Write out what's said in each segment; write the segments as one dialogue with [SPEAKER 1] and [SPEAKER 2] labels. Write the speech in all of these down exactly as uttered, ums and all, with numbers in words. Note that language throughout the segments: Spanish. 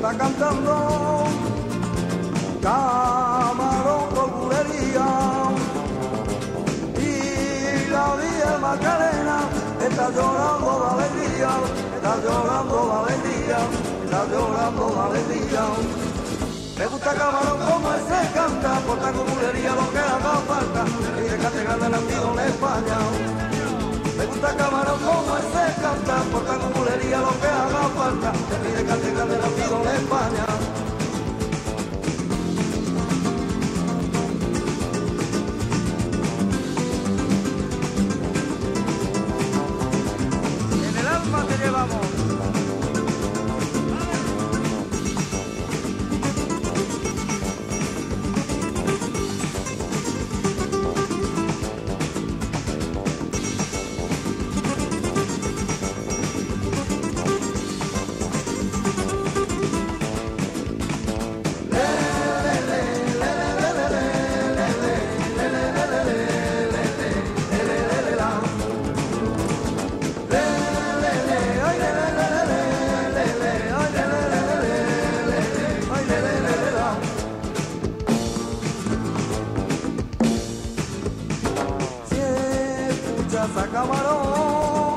[SPEAKER 1] está cantando Camarón con bulería. Y la Vía Macarena está llorando la alegría, está llorando la alegría, está llorando la alegría. Me gusta Camarón como él se canta, por tan bulería lo que haga falta, y de catedral del antiguo en España. Me gusta Camarón como él se canta, por tan bulería lo que haga falta, y de catedral del antiguo en España. En el alma te llevamos. A Camarón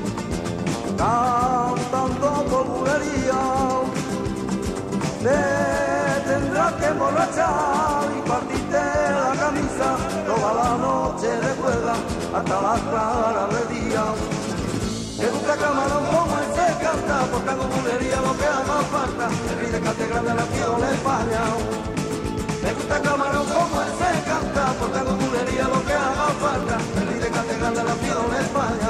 [SPEAKER 1] cantando con bulería, te tendrás que emborrachar y partirte la camisa toda la noche de cuerda hasta las claras del día. Me gusta Camarón como él se canta, por tan bulería lo que haga falta, el de catedral de la tierra de España. Me gusta Camarón como él se canta, por tan bulería lo que haga falta, el de catedral de la tierra de España.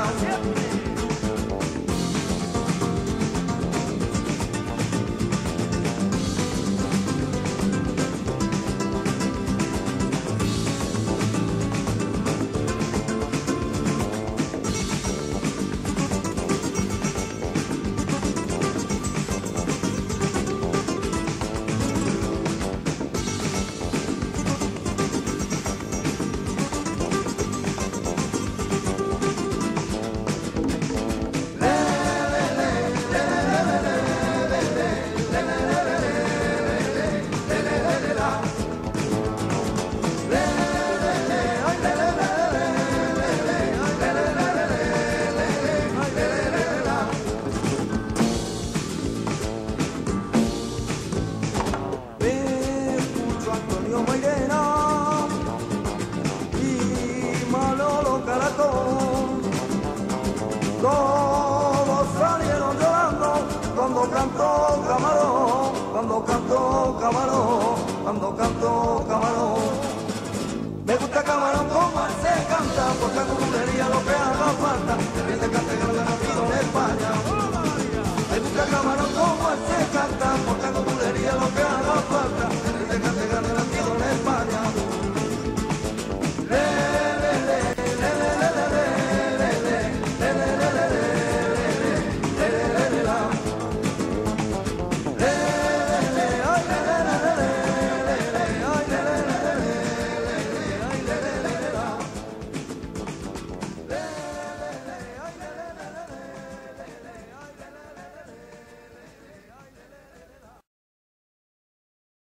[SPEAKER 1] Todos salieron llorando cuando cantó Camarón, cuando cantó Camarón, cuando cantó Camarón. Me gusta Camarón como él se canta, porque con bulería lo que haga falta,